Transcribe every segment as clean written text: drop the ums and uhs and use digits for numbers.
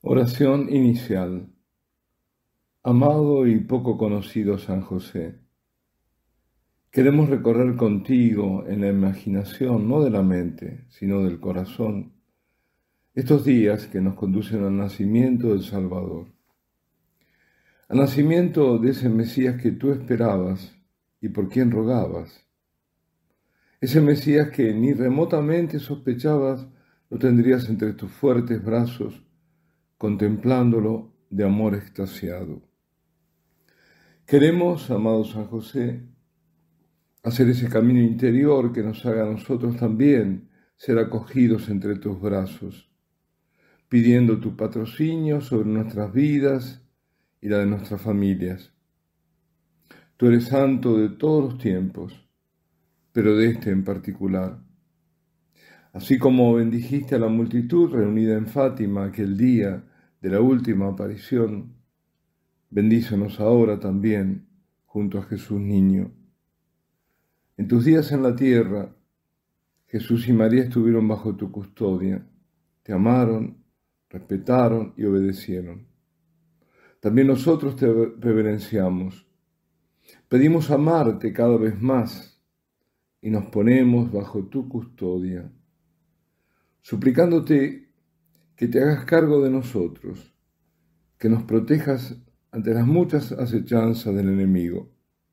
Oración inicial. Amado y poco conocido San José, queremos recorrer contigo en la imaginación, no de la mente, sino del corazón, estos días que nos conducen al nacimiento del Salvador, al nacimiento de ese Mesías que tú esperabas y por quien rogabas, ese Mesías que ni remotamente sospechabas lo tendrías entre tus fuertes brazos, contemplándolo de amor extasiado. Queremos, amado San José, hacer ese camino interior que nos haga a nosotros también ser acogidos entre tus brazos, pidiendo tu patrocinio sobre nuestras vidas y la de nuestras familias. Tú eres santo de todos los tiempos, pero de este en particular. Así como bendijiste a la multitud reunida en Fátima aquel día de la última aparición, bendícenos ahora también junto a Jesús niño. En tus días en la tierra, Jesús y María estuvieron bajo tu custodia, te amaron, respetaron y obedecieron. También nosotros te reverenciamos. Pedimos amarte cada vez más y nos ponemos bajo tu custodia, suplicándote que te hagas cargo de nosotros, que nos protejas ante las muchas acechanzas del enemigo.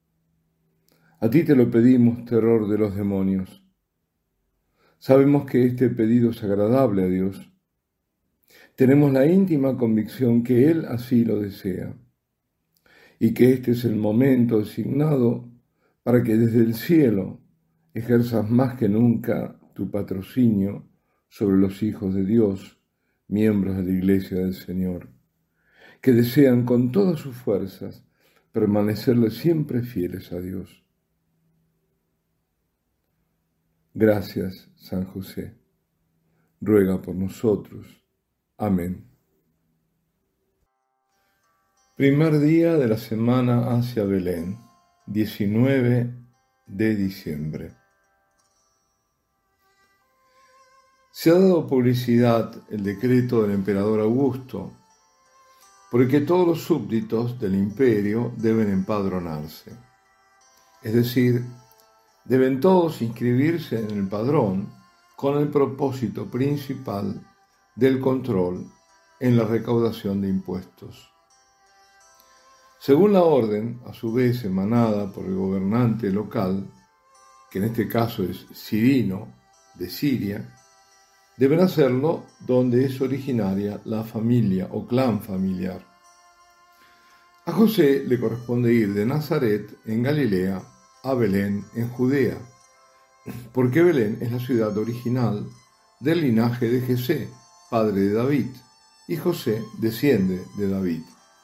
A ti te lo pedimos, terror de los demonios. Sabemos que este pedido es agradable a Dios. Tenemos la íntima convicción que Él así lo desea y que este es el momento designado para que desde el cielo ejerzas más que nunca tu patrocinio sobre los hijos de Dios, miembros de la Iglesia del Señor, que desean con todas sus fuerzas permanecerle siempre fieles a Dios. Gracias, San José. Ruega por nosotros. Amén. Primer día de la semana hacia Belén, 19 de diciembre. Se ha dado publicidad el decreto del emperador Augusto, por el que todos los súbditos del imperio deben empadronarse. Es decir, deben todos inscribirse en el padrón con el propósito principal del control en la recaudación de impuestos. Según la orden, a su vez emanada por el gobernante local, que en este caso es Cirino, de Siria, deben hacerlo donde es originaria la familia o clan familiar. A José le corresponde ir de Nazaret, en Galilea, a Belén, en Judea, porque Belén es la ciudad original del linaje de Jesé, padre de David, y José desciende de David.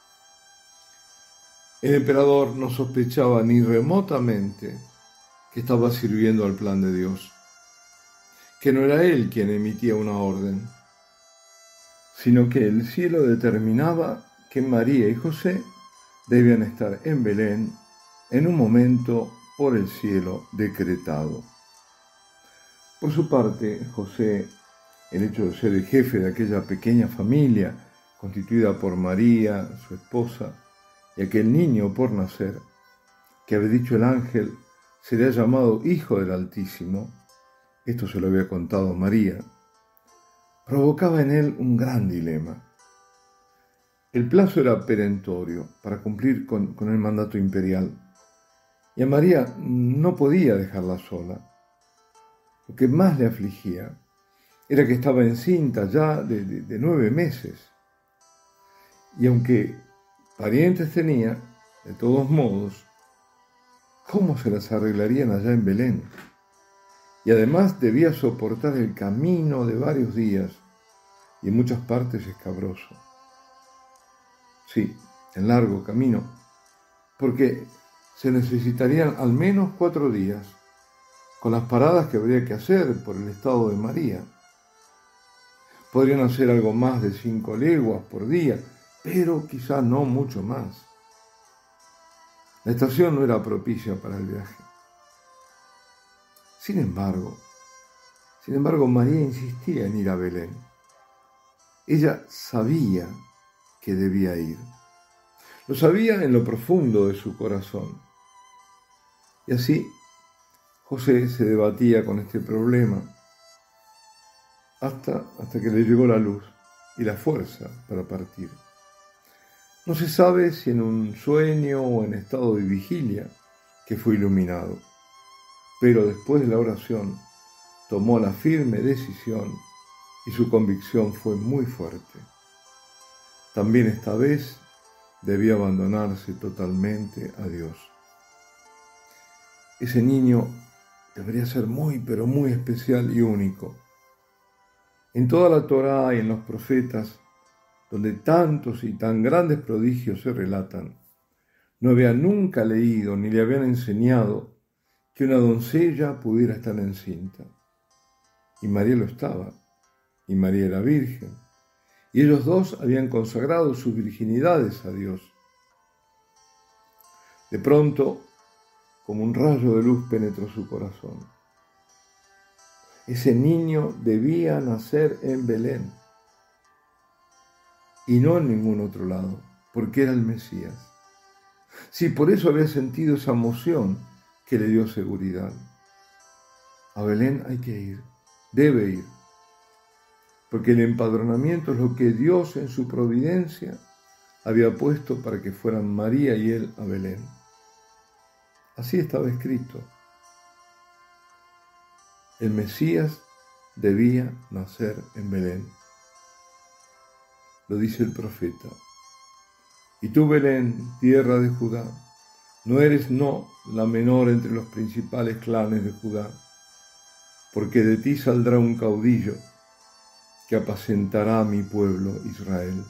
El emperador no sospechaba ni remotamente que estaba sirviendo al plan de Dios, que no era él quien emitía una orden, sino que el cielo determinaba que María y José debían estar en Belén en un momento por el cielo decretado. Por su parte, José, el hecho de ser el jefe de aquella pequeña familia constituida por María, su esposa, y aquel niño por nacer, que había dicho el ángel, sería llamado Hijo del Altísimo, esto se lo había contado María, provocaba en él un gran dilema. El plazo era perentorio para cumplir con el mandato imperial, y a María no podía dejarla sola. Lo que más le afligía era que estaba encinta ya de 9 meses, y aunque parientes tenía, de todos modos, ¿cómo se las arreglarían allá en Belén? Y además debía soportar el camino de varios días y en muchas partes escabroso. Sí, el largo camino, porque se necesitarían al menos 4 días, con las paradas que habría que hacer por el estado de María. Podrían hacer algo más de 5 leguas por día, pero quizá no mucho más. La estación no era propicia para el viaje. Sin embargo, María insistía en ir a Belén. Ella sabía que debía ir. Lo sabía en lo profundo de su corazón. Y así José se debatía con este problema hasta que le llegó la luz y la fuerza para partir. No se sabe si en un sueño o en estado de vigilia que fue iluminado, pero después de la oración tomó la firme decisión y su convicción fue muy fuerte. También esta vez debía abandonarse totalmente a Dios. Ese niño debería ser muy, pero muy especial y único. En toda la Torá y en los profetas, donde tantos y tan grandes prodigios se relatan, no había nunca leído ni le habían enseñado que una doncella pudiera estar encinta. Y María lo estaba, y María era virgen, y ellos dos habían consagrado sus virginidades a Dios. De pronto, como un rayo de luz penetró su corazón. Ese niño debía nacer en Belén y no en ningún otro lado, porque era el Mesías. Sí, por eso había sentido esa emoción que le dio seguridad. A Belén hay que ir, debe ir, porque el empadronamiento es lo que Dios en su providencia había puesto para que fueran María y él a Belén. Así estaba escrito. El Mesías debía nacer en Belén. Lo dice el profeta. Y tú, Belén, tierra de Judá, no eres la menor entre los principales clanes de Judá, porque de ti saldrá un caudillo que apacentará a mi pueblo Israel.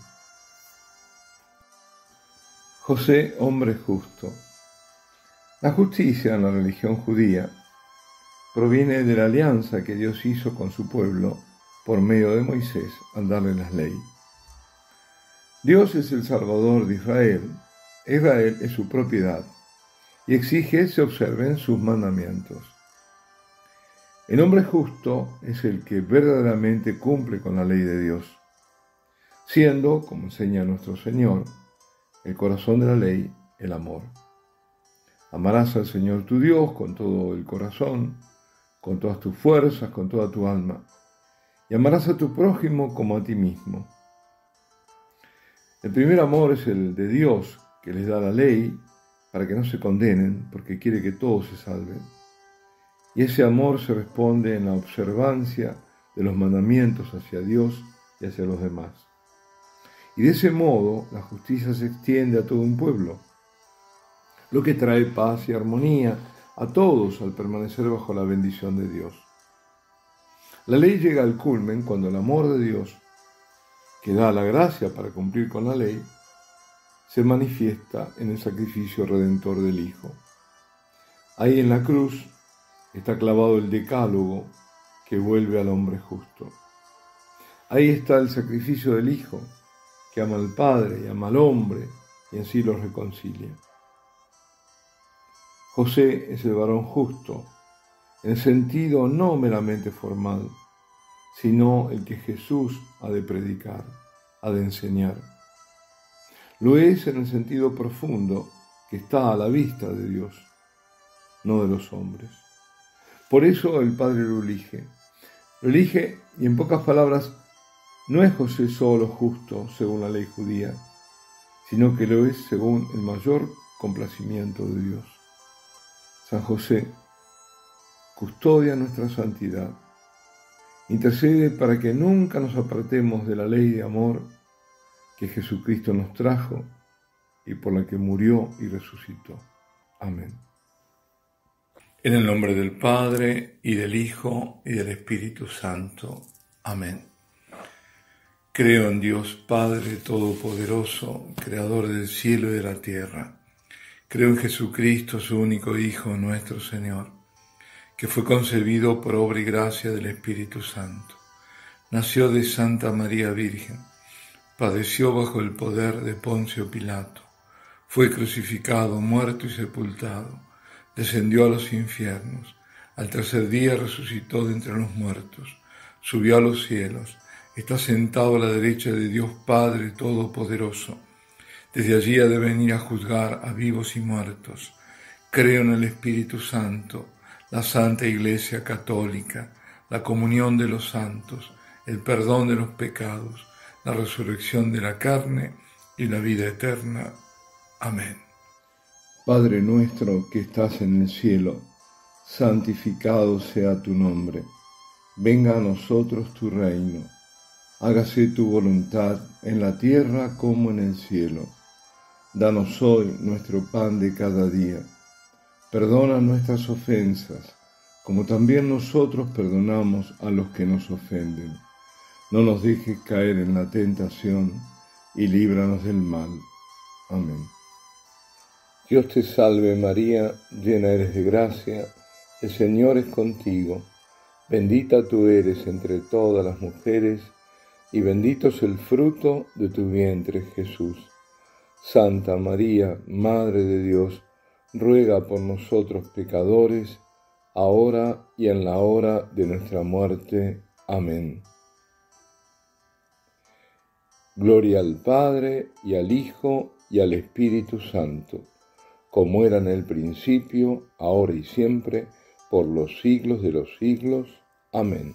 José, hombre justo. La justicia en la religión judía proviene de la alianza que Dios hizo con su pueblo por medio de Moisés al darle las leyes. Dios es el Salvador de Israel, Israel es su propiedad y exige se observen sus mandamientos. El hombre justo es el que verdaderamente cumple con la ley de Dios, siendo, como enseña nuestro Señor, el corazón de la ley, el amor. Amarás al Señor tu Dios con todo el corazón, con todas tus fuerzas, con toda tu alma, y amarás a tu prójimo como a ti mismo. El primer amor es el de Dios, que les da la ley para que no se condenen, porque quiere que todos se salven. Y ese amor se responde en la observancia de los mandamientos hacia Dios y hacia los demás. Y de ese modo la justicia se extiende a todo un pueblo, lo que trae paz y armonía a todos al permanecer bajo la bendición de Dios. La ley llega al culmen cuando el amor de Dios, que da la gracia para cumplir con la ley, se manifiesta en el sacrificio redentor del Hijo. Ahí en la cruz está clavado el decálogo que vuelve al hombre justo. Ahí está el sacrificio del Hijo, que ama al Padre y ama al hombre y en sí los reconcilia. José es el varón justo, en sentido no meramente formal, sino el que Jesús ha de predicar, ha de enseñar. Lo es en el sentido profundo que está a la vista de Dios, no de los hombres. Por eso el Padre lo elige. Lo elige y en pocas palabras, no es José solo justo según la ley judía, sino que lo es según el mayor complacimiento de Dios. San José custodia nuestra santidad, intercede para que nunca nos apartemos de la ley de amor que Jesucristo nos trajo y por la que murió y resucitó. Amén. En el nombre del Padre, y del Hijo, y del Espíritu Santo. Amén. Creo en Dios Padre Todopoderoso, Creador del cielo y de la tierra. Creo en Jesucristo, su único Hijo, nuestro Señor, que fue concebido por obra y gracia del Espíritu Santo. Nació de Santa María Virgen, padeció bajo el poder de Poncio Pilato, fue crucificado, muerto y sepultado, descendió a los infiernos, al tercer día resucitó de entre los muertos, subió a los cielos, está sentado a la derecha de Dios Padre Todopoderoso. Desde allí ha de venir a juzgar a vivos y muertos. Creo en el Espíritu Santo, la Santa Iglesia Católica, la comunión de los santos, el perdón de los pecados, la resurrección de la carne y la vida eterna. Amén. Padre nuestro que estás en el cielo, santificado sea tu nombre. Venga a nosotros tu reino. Hágase tu voluntad en la tierra como en el cielo. Danos hoy nuestro pan de cada día. Perdona nuestras ofensas, como también nosotros perdonamos a los que nos ofenden. No nos dejes caer en la tentación y líbranos del mal. Amén. Dios te salve María, llena eres de gracia, el Señor es contigo. Bendita tú eres entre todas las mujeres, y bendito es el fruto de tu vientre, Jesús. Santa María, Madre de Dios, ruega por nosotros pecadores, ahora y en la hora de nuestra muerte. Amén. Gloria al Padre, y al Hijo, y al Espíritu Santo, como era en el principio, ahora y siempre, por los siglos de los siglos. Amén.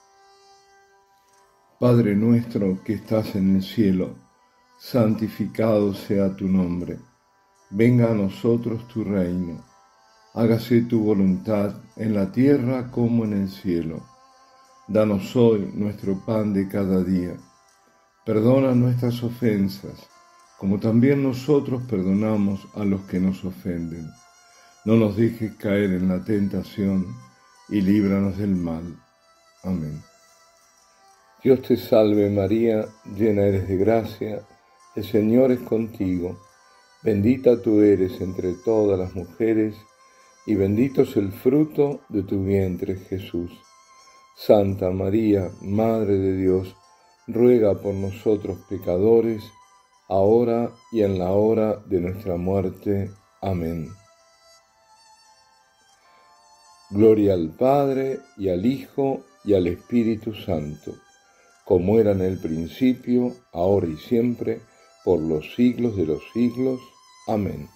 Padre nuestro que estás en el cielo, santificado sea tu nombre. Venga a nosotros tu reino. Hágase tu voluntad en la tierra como en el cielo. Danos hoy nuestro pan de cada día. Perdona nuestras ofensas, como también nosotros perdonamos a los que nos ofenden. No nos dejes caer en la tentación y líbranos del mal. Amén. Dios te salve María, llena eres de gracia, el Señor es contigo. Bendita tú eres entre todas las mujeres, y bendito es el fruto de tu vientre, Jesús. Santa María, Madre de Dios, ruega por nosotros pecadores, ahora y en la hora de nuestra muerte. Amén. Gloria al Padre, y al Hijo, y al Espíritu Santo, como era en el principio, ahora y siempre, por los siglos de los siglos. Amén.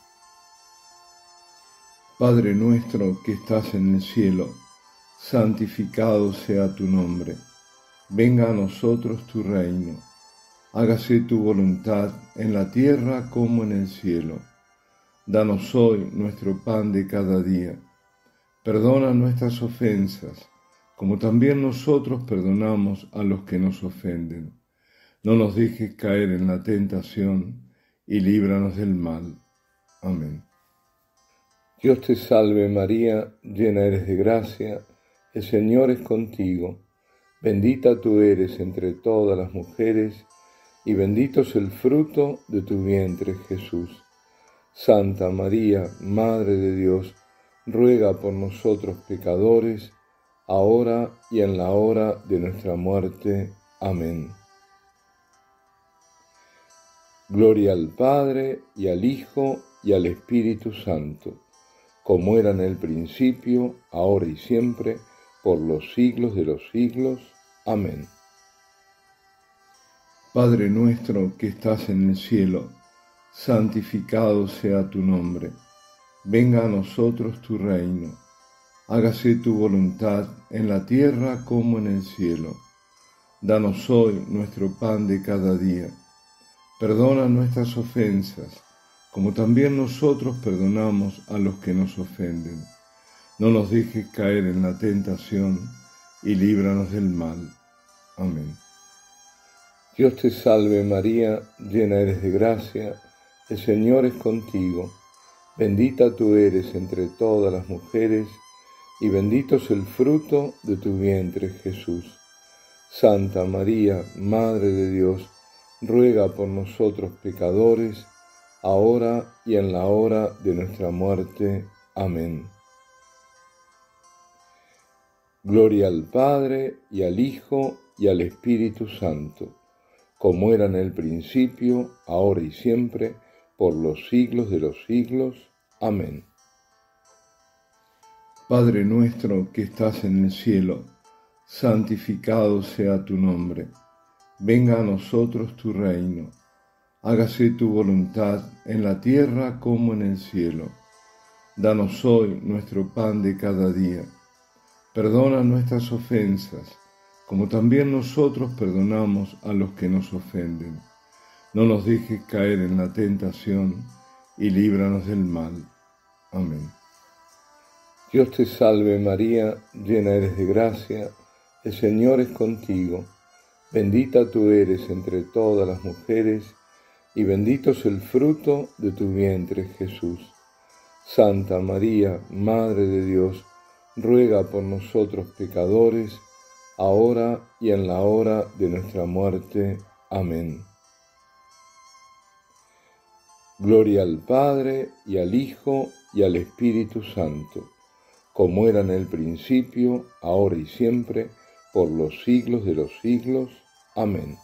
Padre nuestro que estás en el cielo, santificado sea tu nombre. Venga a nosotros tu reino. Hágase tu voluntad en la tierra como en el cielo. Danos hoy nuestro pan de cada día. Perdona nuestras ofensas, como también nosotros perdonamos a los que nos ofenden. No nos dejes caer en la tentación y líbranos del mal. Amén. Dios te salve María, llena eres de gracia, el Señor es contigo. Bendita tú eres entre todas las mujeres, y bendito es el fruto de tu vientre, Jesús. Santa María, Madre de Dios, ruega por nosotros pecadores, ahora y en la hora de nuestra muerte. Amén. Gloria al Padre, y al Hijo, y al Espíritu Santo, como era en el principio, ahora y siempre, por los siglos de los siglos. Amén. Padre nuestro que estás en el cielo, santificado sea tu nombre. Venga a nosotros tu reino. Hágase tu voluntad en la tierra como en el cielo. Danos hoy nuestro pan de cada día. Perdona nuestras ofensas, como también nosotros perdonamos a los que nos ofenden. No nos dejes caer en la tentación y líbranos del mal. Amén. Dios te salve María, llena eres de gracia, el Señor es contigo. Bendita tú eres entre todas las mujeres, y bendito es el fruto de tu vientre, Jesús. Santa María, Madre de Dios, ruega por nosotros pecadores, ahora y en la hora de nuestra muerte. Amén. Gloria al Padre, y al Hijo, y al Espíritu Santo, como era en el principio, ahora y siempre, por los siglos de los siglos. Amén. Padre nuestro que estás en el cielo, santificado sea tu nombre. venga a nosotros tu reino. Hágase tu voluntad en la tierra como en el cielo. Danos hoy nuestro pan de cada día. Perdona nuestras ofensas, como también nosotros perdonamos a los que nos ofenden. No nos dejes caer en la tentación y líbranos del mal. Amén. Dios te salve María, llena eres de gracia, el Señor es contigo. Bendita tú eres entre todas las mujeres, y bendito es el fruto de tu vientre, Jesús. Santa María, Madre de Dios, ruega por nosotros pecadores, ahora y en la hora de nuestra muerte. Amén. Gloria al Padre, y al Hijo, y al Espíritu Santo, como era en el principio, ahora y siempre, por los siglos de los siglos. Amén.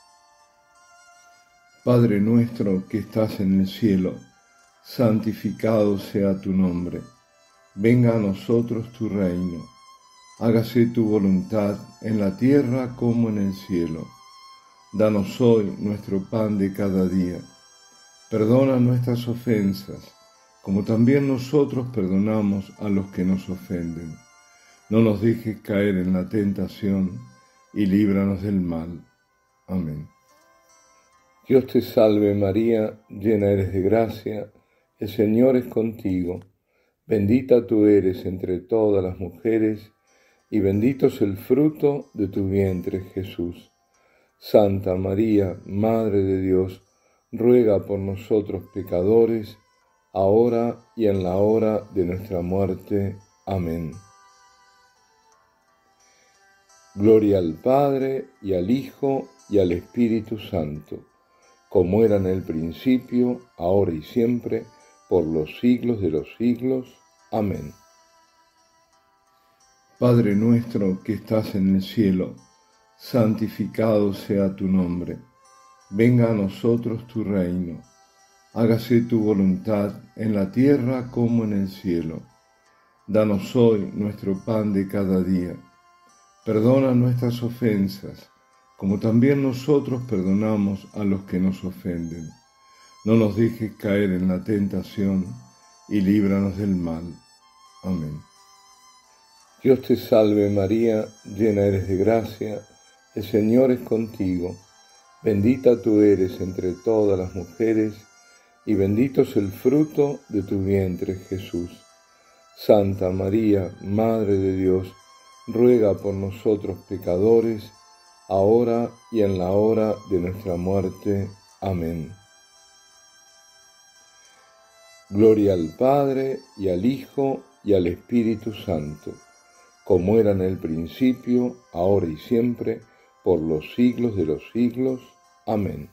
Padre nuestro que estás en el cielo, santificado sea tu nombre. Venga a nosotros tu reino. Hágase tu voluntad en la tierra como en el cielo. Danos hoy nuestro pan de cada día. Perdona nuestras ofensas, como también nosotros perdonamos a los que nos ofenden. No nos dejes caer en la tentación y líbranos del mal. Amén. Dios te salve María, llena eres de gracia, el Señor es contigo. Bendita tú eres entre todas las mujeres, y bendito es el fruto de tu vientre, Jesús. Santa María, Madre de Dios, ruega por nosotros pecadores, ahora y en la hora de nuestra muerte. Amén. Gloria al Padre, y al Hijo, y al Espíritu Santo, como era en el principio, ahora y siempre, por los siglos de los siglos. Amén. Padre nuestro que estás en el cielo, santificado sea tu nombre. Venga a nosotros tu reino. Hágase tu voluntad en la tierra como en el cielo. Danos hoy nuestro pan de cada día. Perdona nuestras ofensas, como también nosotros perdonamos a los que nos ofenden. No nos dejes caer en la tentación y líbranos del mal. Amén. Dios te salve María, llena eres de gracia, el Señor es contigo. Bendita tú eres entre todas las mujeres, y bendito es el fruto de tu vientre, Jesús. Santa María, Madre de Dios, ruega por nosotros pecadores, ahora y en la hora de nuestra muerte. Amén. Gloria al Padre, y al Hijo, y al Espíritu Santo, como era en el principio, ahora y siempre, por los siglos de los siglos. Amén.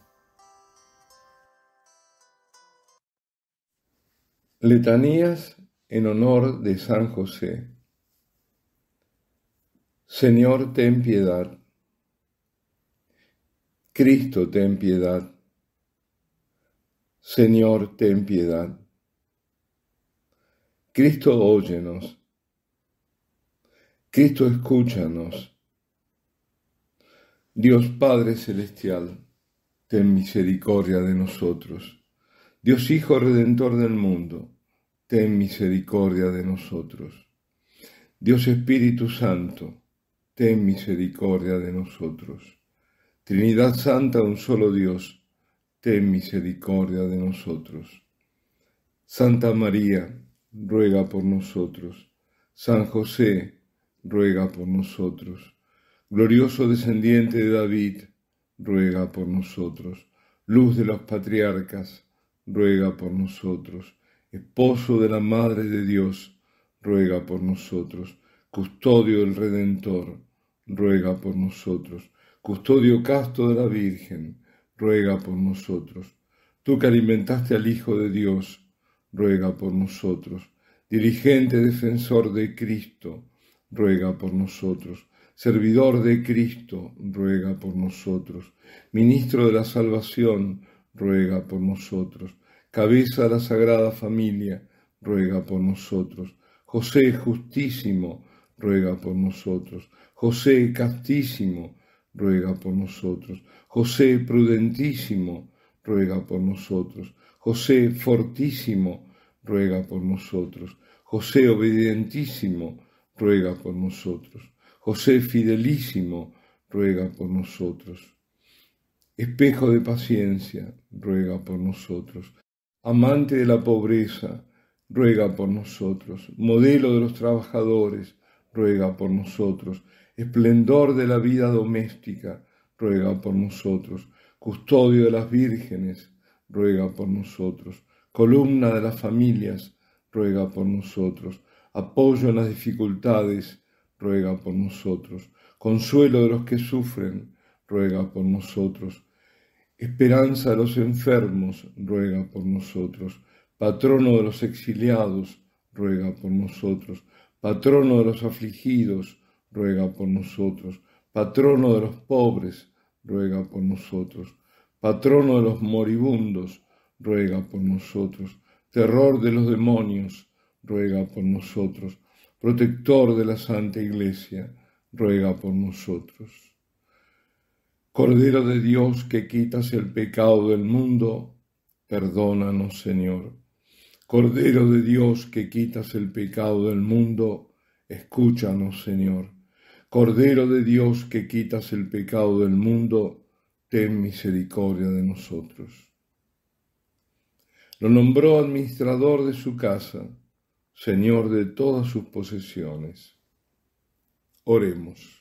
Letanías en honor de San José. Señor, ten piedad. Cristo, ten piedad. Señor, ten piedad. Cristo, óyenos. Cristo, escúchanos. Dios Padre Celestial, ten misericordia de nosotros. Dios Hijo Redentor del mundo, ten misericordia de nosotros. Dios Espíritu Santo, ten misericordia de nosotros. Trinidad Santa, un solo Dios, ten misericordia de nosotros. Santa María, ruega por nosotros. San José, ruega por nosotros. Glorioso descendiente de David, ruega por nosotros. Luz de los patriarcas, ruega por nosotros. Esposo de la Madre de Dios, ruega por nosotros. Custodio del Redentor, ruega por nosotros. Custodio casto de la Virgen, ruega por nosotros. Tú que alimentaste al Hijo de Dios, ruega por nosotros. Dirigente defensor de Cristo, ruega por nosotros. Servidor de Cristo, ruega por nosotros. Ministro de la salvación, ruega por nosotros. Cabeza de la Sagrada Familia, ruega por nosotros. José justísimo, ruega por nosotros. José castísimo, ruega por nosotros. José prudentísimo, ruega por nosotros. José fortísimo, ruega por nosotros. José obedientísimo, ruega por nosotros. José fidelísimo, ruega por nosotros. Espejo de paciencia, ruega por nosotros. Amante de la pobreza, ruega por nosotros. Modelo de los trabajadores, ruega por nosotros. Esplendor de la vida doméstica, ruega por nosotros. Custodio de las vírgenes, ruega por nosotros. Columna de las familias, ruega por nosotros. Apoyo en las dificultades, ruega por nosotros. Consuelo de los que sufren, ruega por nosotros. Esperanza de los enfermos, ruega por nosotros. Patrono de los exiliados, ruega por nosotros. Patrono de los afligidos, ruega por nosotros. Patrono de los pobres, ruega por nosotros. Patrono de los moribundos, ruega por nosotros. Terror de los demonios, ruega por nosotros. Protector de la Santa Iglesia, ruega por nosotros. Cordero de Dios que quitas el pecado del mundo, perdónanos, Señor. Cordero de Dios que quitas el pecado del mundo, escúchanos, Señor. Cordero de Dios que quitas el pecado del mundo, ten misericordia de nosotros. Lo nombró administrador de su casa, Señor de todas sus posesiones. Oremos.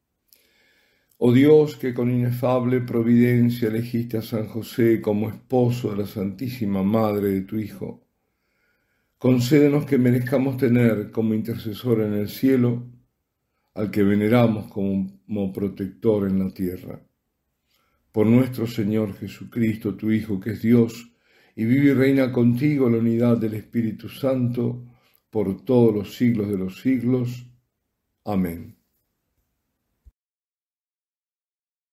Oh Dios, que con inefable providencia elegiste a San José como esposo de la Santísima Madre de tu Hijo, concédenos que merezcamos tener como intercesor en el cielo al que veneramos como protector en la tierra. Por nuestro Señor Jesucristo, tu Hijo, que es Dios, y vive y reina contigo en la unidad del Espíritu Santo, por todos los siglos de los siglos. Amén.